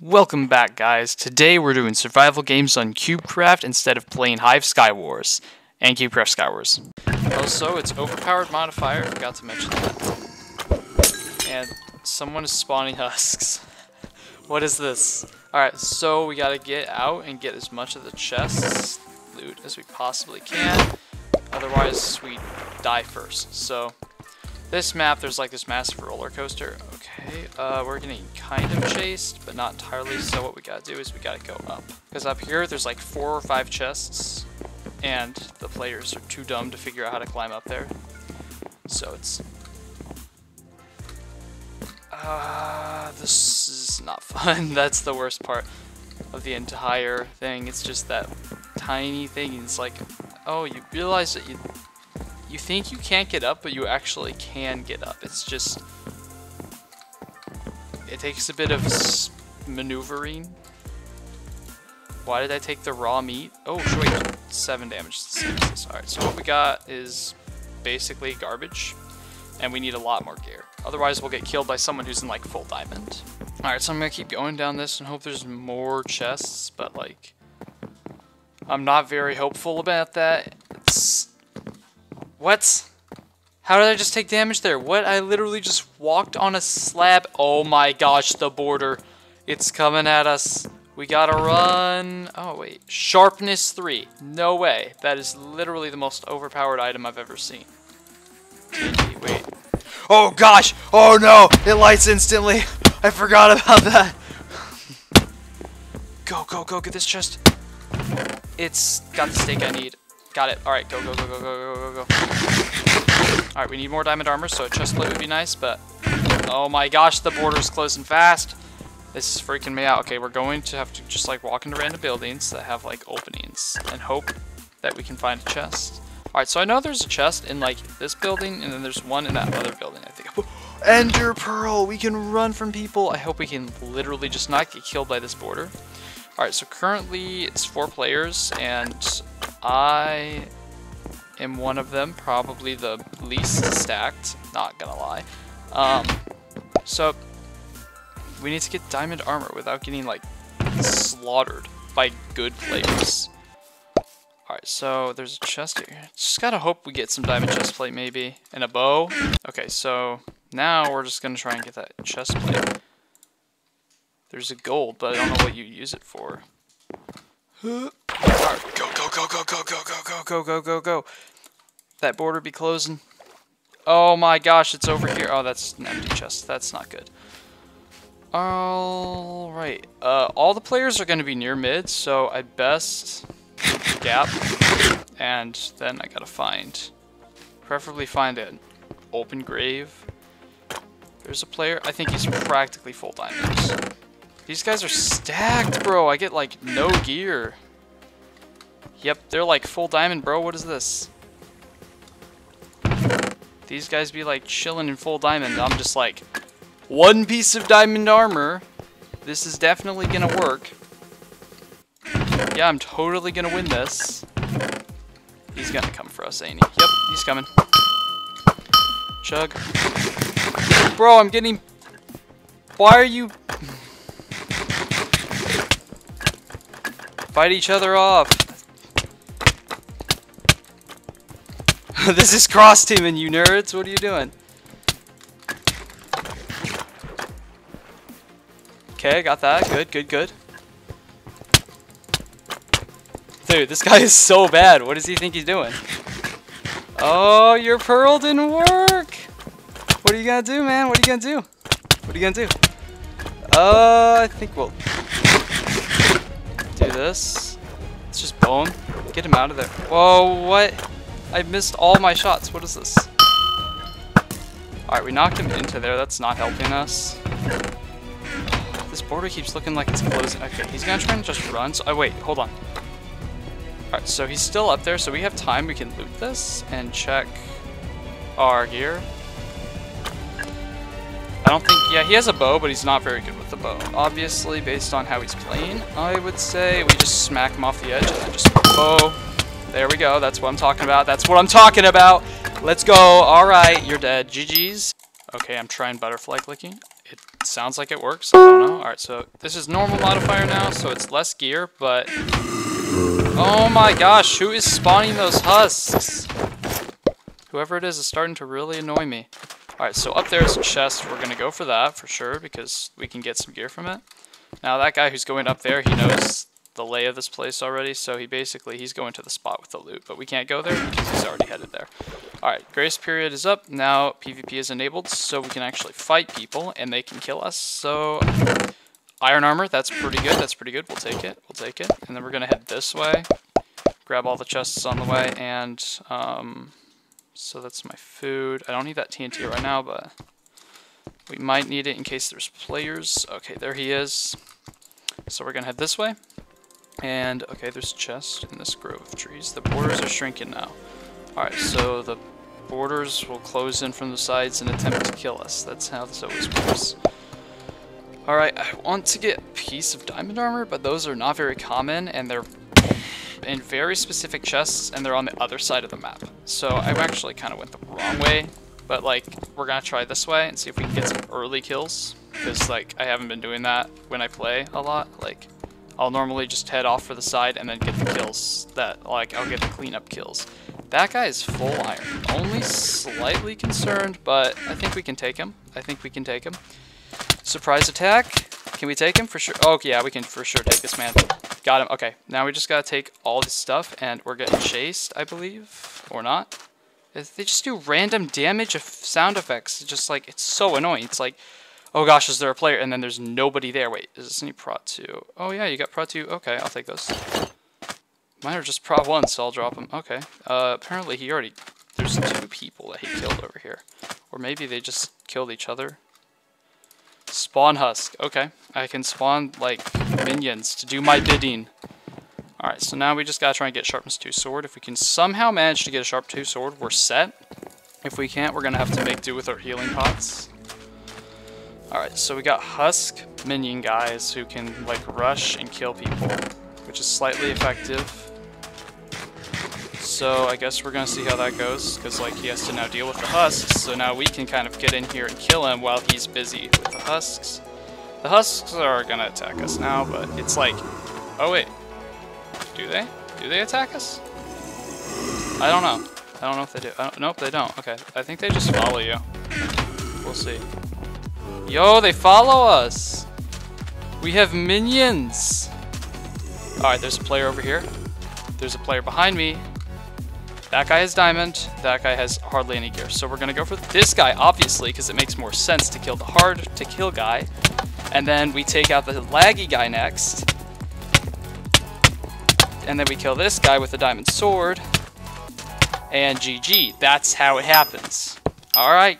Welcome back, guys. Today we're doing survival games on cubecraft instead of playing Hive Skywars and cubecraft Skywars. Also, it's overpowered modifier, forgot to mention that. And someone is spawning husks. What is this? Alright, so we gotta get out and get as much of the chests loot as we possibly can. Otherwise, we die first. So, this map, there's like this massive roller coaster. Okay, we're getting kind of chased, but not entirely. So what we gotta do is we gotta go up. Because up here, there's like 4 or 5 chests, and the players are too dumb to figure out how to climb up there. So it's... this is not fun. That's the worst part of the entire thing. It's just that tiny thing. It's like, oh, you realize that you think you can't get up, but you actually can get up. It's just... it takes a bit of maneuvering. Why did I take the raw meat? Oh, wait, 7 damage. Alright, so what we got is basically garbage, and we need a lot more gear. Otherwise, we'll get killed by someone who's in like full diamond. Alright, so I'm gonna keep going down this and hope there's more chests, but like, I'm not very hopeful about that. What? How did I just take damage there? What? I literally just walked on a slab. Oh my gosh, the border. It's coming at us. We gotta run. Oh wait. Sharpness 3. No way. That is literally the most overpowered item I've ever seen. TNT, wait. Oh gosh! Oh no! It lights instantly! I forgot about that! Go, go, go, get this chest. It's got the steak I need. Got it. Alright, go, go, go, go, go, go, go, go. Alright, we need more diamond armor, so a chest plate would be nice, but... oh my gosh, the border's closing fast! This is freaking me out. Okay, we're going to have to just, like, walk into random buildings that have, like, openings, and hope that we can find a chest. Alright, so I know there's a chest in, like, this building, and then there's one in that other building, I think. Ender Pearl! We can run from people! I hope we can literally just not get killed by this border. Alright, so currently it's 4 players, and I am one of them, probably the least stacked, not gonna lie. So we need to get diamond armor without getting like slaughtered by good players. Alright, so there's a chest here. Just gotta hope we get some diamond chest plate maybe, and a bow. Okay, so now we're just gonna try and get that chest plate. There's a gold, but I don't know what you use it for. Alright, go, go, go, go, go, go, go, go, go, go, go, go. That border be closing. Oh my gosh, it's over here. Oh, that's an empty chest. That's not good. Alright. All the players are going to be near mid, so I best gap. And then I gotta preferably find an open grave. There's a player. I think he's practically full diamonds. These guys are stacked, bro. I get, like, no gear. Yep, they're, like, full diamond, bro. What is this? These guys be, like, chilling in full diamond. I'm just, like, 1 piece of diamond armor. This is definitely gonna work. Yeah, I'm totally gonna win this. He's gonna come for us, ain't he? Yep, he's coming. Chug. Bro, I'm getting... why are you... fight each other off. This is cross teaming, you nerds. What are you doing? Okay, got that. Good, good, good. Dude, this guy is so bad. What does he think he's doing? Oh, your pearl didn't work. What are you gonna do, man? What are you gonna do? What are you gonna do? I think we'll do this. Let's just bow him. Get him out of there. Whoa, what? I missed all my shots. What is this? Alright, we knocked him into there. That's not helping us. This border keeps looking like it's closing. Okay, he's gonna try and just run. So, oh, wait, hold on. Alright, so he's still up there. So we have time. We can loot this and check our gear. I don't think... yeah, he has a bow, but he's not very good with the bow. Obviously, based on how he's playing, I would say we just smack him off the edge and then just bow. There we go. That's what I'm talking about. That's what I'm talking about. Let's go. Alright, you're dead. GG's. Okay, I'm trying butterfly clicking. It sounds like it works. I don't know. Alright, so this is normal modifier now, so it's less gear, but... Oh my gosh, who is spawning those husks? Whoever it is starting to really annoy me. Alright, so up there is a chest. We're going to go for that for sure, because we can get some gear from it. Now that guy who's going up there, he knows the lay of this place already, so he's going to the spot with the loot, but we can't go there because he's already headed there. Alright, grace period is up. Now PvP is enabled, so we can actually fight people, and they can kill us. So, iron armor, that's pretty good, We'll take it, And then we're going to head this way, grab all the chests on the way, and, so that's my food. I don't need that TNT right now, but we might need it in case there's players. Okay, there he is. So we're going to head this way. And, okay, there's a chest in this grove of trees. The borders are shrinking now. Alright, so the borders will close in from the sides and attempt to kill us. That's how this always works. Alright, I want to get a piece of diamond armor, but those are not very common, and they're in very specific chests, and they're on the other side of the map. So I actually kind of went the wrong way, but, like, we're going to try this way and see if we can get some early kills. Because, like, I haven't been doing that when I play a lot. Like, I'll normally just head off for the side and then get the kills that, like, I'll get the cleanup kills. That guy is full iron. Only slightly concerned, but I think we can take him. Surprise attack. Can we take him for sure? Oh, yeah, we can for sure take this man. Got him. Okay, now we just gotta take all this stuff, and we're getting chased, I believe. Or not. They just do random damage of sound effects. It's just, like, it's so annoying. It's like, oh gosh, is there a player? And then there's nobody there. Wait, is this any Prot 2? Oh yeah, you got Prot 2. Okay, I'll take those. Mine are just Prot 1, so I'll drop them. Okay. Apparently there's 2 people that he killed over here. Or maybe they just killed each other. Spawn husk. Okay. I can spawn, like, minions to do my bidding. Alright, so now we just gotta try and get sharpness 2 sword. If we can somehow manage to get a sharp 2 sword, we're set. If we can't, we're gonna have to make do with our healing pots. Alright, so we got husk minion guys who can, like, rush and kill people, which is slightly effective. So I guess we're gonna see how that goes, because, like, he has to now deal with the husks, so now we can kind of get in here and kill him while he's busy with the husks. The husks are gonna attack us now, but it's like, oh wait, do they? Do they attack us? I don't know. I don't know if they do. Nope, they don't. Okay, I think they just follow you. We'll see. Yo, they follow us! We have minions! Alright, there's a player over here. There's a player behind me. That guy has diamond. That guy has hardly any gear. So we're gonna go for this guy, obviously, because it makes more sense to kill the hard-to-kill guy. And then we take out the laggy guy next. And then we kill this guy with the diamond sword. And GG. That's how it happens. Alright,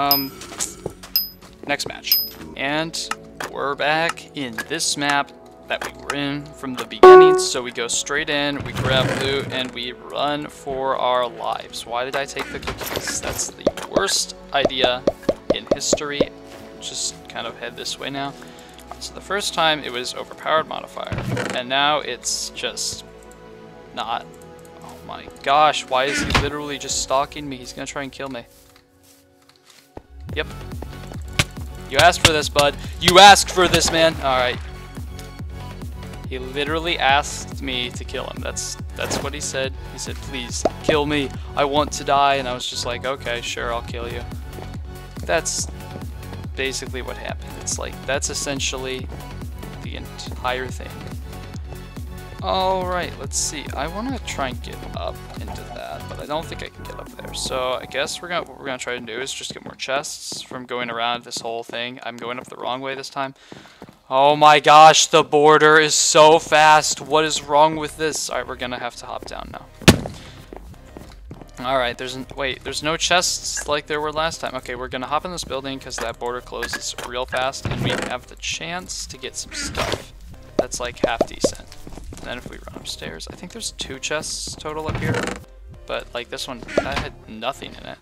next match. And we're back in this map that we were in from the beginning. So we go straight in, we grab loot, and we run for our lives. Why did I take the cookies? That's the worst idea in history. Just kind of head this way now. So the first time it was overpowered modifier, and now it's just not. Oh my gosh, why is he literally just stalking me? He's gonna try and kill me. Yep. You asked for this, bud. You asked for this, man. Alright. He literally asked me to kill him. That's what he said. He said, please, kill me. I want to die. And I was just like, okay, sure, I'll kill you. That's basically what happened. It's like, that's essentially the entire thing. Alright, let's see. I want to try and get up into that, but I don't think I can get up there. So I guess what we're gonna try to do is just get more chests from going around this whole thing. I'm going up the wrong way this time. Oh my gosh, the border is so fast. What is wrong with this? Alright, we're gonna have to hop down now. Alright, there's no chests like there were last time. Okay, we're gonna hop in this building because that border closes real fast, and we have the chance to get some stuff that's like half decent. And then if we run upstairs, I think there's 2 chests total up here, but like this one, that had nothing in it.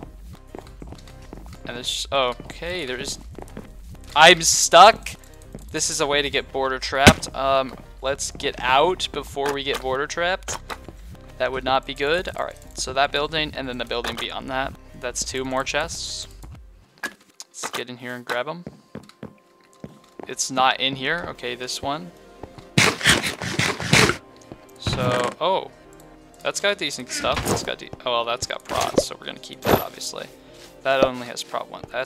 And it's just, okay, I'm stuck. This is a way to get border trapped. Let's get out before we get border trapped. That would not be good. Alright, so that building, and then the building beyond that. That's 2 more chests. Let's get in here and grab them. it's not in here. Okay, this one. So, oh, that's got decent stuff. That's got oh well, that's got prods, so we're gonna keep that obviously. That only has prod 1. That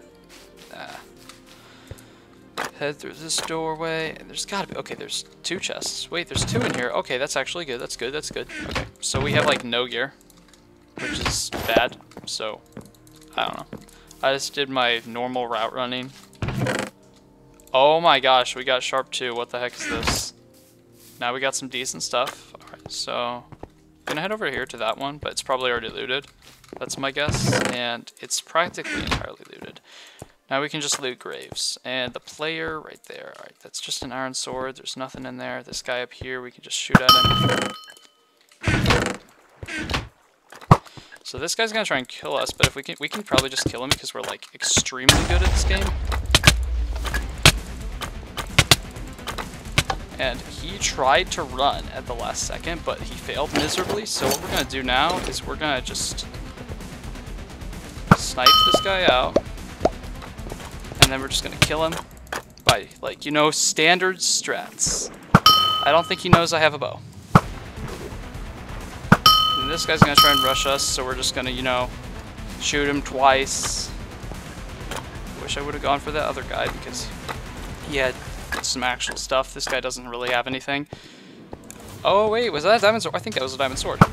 head through this doorway, and there's gotta be, okay, there's 2 chests. Wait, there's 2 in here. Okay, that's actually good. That's good. That's good. Okay, so we have like no gear, which is bad. So I don't know. I just did my normal route running. Oh my gosh, we got sharp 2. What the heck is this? Now we got some decent stuff. Alright, so I'm gonna head over here to that one, but it's probably already looted. That's my guess, and it's practically entirely looted. Now we can just loot graves. And the player right there. Alright, that's just an iron sword. There's nothing in there. This guy up here, we can just shoot at him. So this guy's gonna try and kill us, but if we can probably just kill him because we're like extremely good at this game. And he tried to run at the last second, but he failed miserably. So what we're gonna do now is we're gonna just snipe this guy out, and then we're just gonna kill him by, like, you know, standard strats. I don't think he knows I have a bow. And this guy's gonna try and rush us, so we're just gonna, you know, shoot him twice. Wish I would have gone for that other guy because he had some actual stuff. This guy doesn't really have anything. Oh wait, was that a diamond sword? I think that was a diamond sword.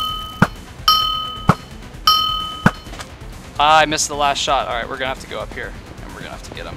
I missed the last shot. Alright, we're gonna have to go up here and we're gonna have to get him.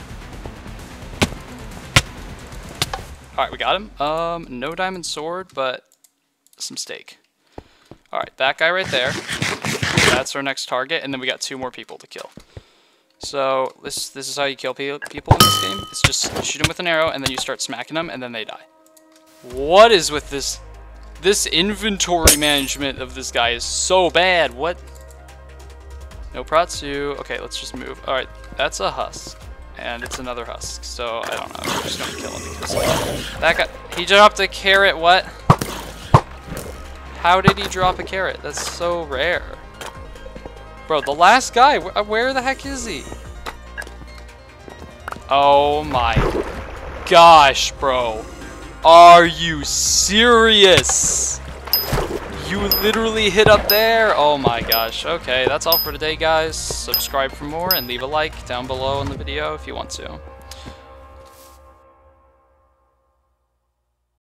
Alright, we got him. No diamond sword, but some steak. Alright, that guy right there. That's our next target, and then we got 2 more people to kill. So this is how you kill people in this game. It's just shoot them with an arrow, and then you start smacking them, and then they die. What is with this? This inventory management of this guy is so bad. What? No Pratsu. Okay, let's just move. All right, that's a husk, and it's another husk. So I don't know. I'm just gonna kill him because like, that guy. He dropped a carrot. What? How did he drop a carrot? That's so rare. Bro, the last guy, where the heck is he? Oh my gosh, bro. Are you serious? You literally hit up there? Oh my gosh. Okay, that's all for today, guys. Subscribe for more and leave a like down below in the video if you want to.